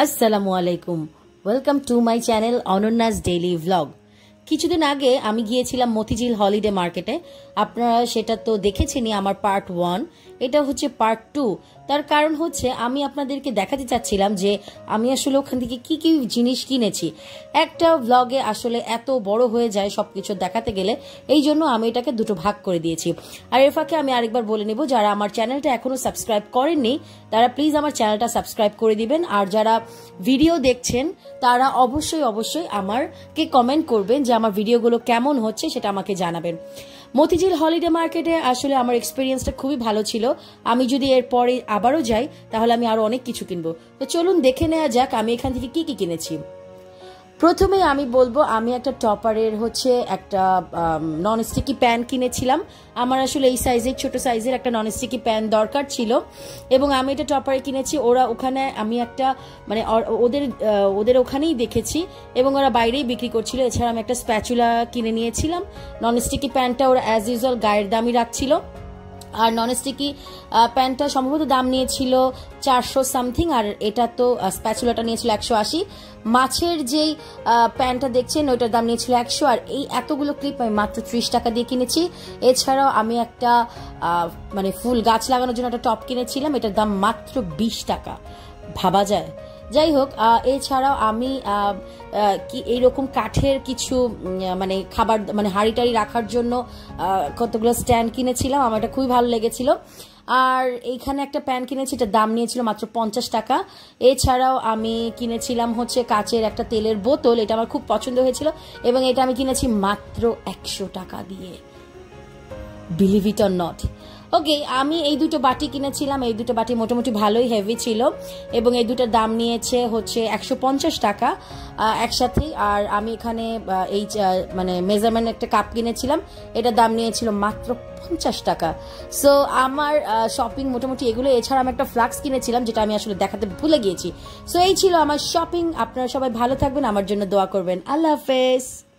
আসসালামু আলাইকুম, welcome to my channel অনন্যাস ডেইলি ভ্লগ। কিছুদিন আগে আমি গিয়েছিলাম মতিঝিল হলিডে মার্কেটে। আপনারা সেটা তো দেখেছেনই, আমার পার্ট 1। এটা হচ্ছে পার্ট 2। তার কারণ হচ্ছে আমি আপনাদেরকে দেখাতে চাচ্ছিলাম যে আমি আসলে ওখান থেকে কি কি জিনিস কিনেছি। একটা ভ্লগে আসলে এত বড় হয়ে যায় সবকিছু দেখাতে গেলে, এই জন্য আমি এটাকে দুটো ভাগ করে দিয়েছি। আর এর ফাঁকে আমি আরেকবার বলে নিব, যারা আমার চ্যানেলটা এখনো সাবস্ক্রাইব করেননি তারা প্লিজ আমার চ্যানেলটা সাবস্ক্রাইব করে দিবেন। আর যারা ভিডিও দেখছেন তারা অবশ্যই আমারকে কমেন্ট করবেন যে আমার ভিডিওগুলো কেমন হচ্ছে, সেটা আমাকে জানাবেন। মতিঝিল হলিডে মার্কেটে আসলে আমার এক্সপিরিয়েন্সটা খুবই ভালো ছিল। আমি যদি এরপরে আবারও যাই তাহলে আমি আরো অনেক কিছু কিনবো। তো চলুন দেখে নেওয়া যাক আমি এখান থেকে কি কি কিনেছি। প্রথমে আমি বলবো, আমি একটা টপারের হচ্ছে একটা নন স্টিকি প্যান কিনেছিলাম। আমার আসলে এই সাইজের, ছোট সাইজের একটা নন স্টিকি প্যান দরকার ছিল এবং আমি এটা টপারে কিনেছি। ওখানে আমি একটা মানে ওদের ওখানেই দেখেছি এবং ওরা বাইরেই বিক্রি করছিল। এছাড়া আমি একটা স্প্যাচুলা কিনে নিয়েছিলাম। নন স্টিকি প্যানটা ওরা অ্যাজ ইউজুয়াল গায়ের দামই রাখছিল। আর নন স্টিকি প্যানটা সম্ভবত দাম নিয়েছিল 400 সামথিং, আর এটা তো স্প্যাচুলাটা নিয়েছিল 180। মাছের যেই প্যানটা দেখছেন ওইটার দাম নিয়েছিল 100। আর এই এতগুলো ক্লিপ আমি মাত্র 30 টাকা দিয়ে কিনেছি। এছাড়াও আমি একটা মানে ফুল গাছ লাগানোর জন্য একটা টপ কিনেছিলাম, এটার দাম মাত্র 20 টাকা। ভাবা যায়। যাই হোক, এছাড়াও আমি কি এইরকম কাঠের কিছু মানে খাবার মানে হাঁড়ি টাড়ি রাখার জন্য কতগুলো স্ট্যান্ড কিনেছিলাম, আমার এটা খুবই ভালো লেগেছিল। আর এইখানে একটা প্যান কিনেছি, এটার দাম নিয়েছিল মাত্র 50 টাকা। এছাড়াও আমি কিনেছিলাম হচ্ছে কাচের একটা তেলের বোতল, এটা আমার খুব পছন্দ হয়েছিল এবং এটা আমি কিনেছি মাত্র 100 টাকা দিয়ে। Believe it or not. Okay, আমি এই দুটো বাটি কিনেছিলাম। এই দুটো বাটি মোটামুটি ভালোই হেভি ছিল এবং এই দুটোর দাম নিয়েছে হচ্ছে 150 টাকা একসাথে। আর আমি এখানে এই মানে মেজারমেন্ট একটা কাপ কিনেছিলাম, এটার দাম নিয়েছিল মাত্র 50 টাকা। সো আমার শপিং মোটামুটি এগুলো। এছাড়া আমি একটা ফ্লাক্স কিনেছিলাম, যেটা আমি আসলে দেখাতে ভুলে গিয়েছি। সো এই ছিল আমার শপিং। আপনারা সবাই ভালো থাকবেন, আমার জন্য দোয়া করবেন। আল্লাহ হাফেজ।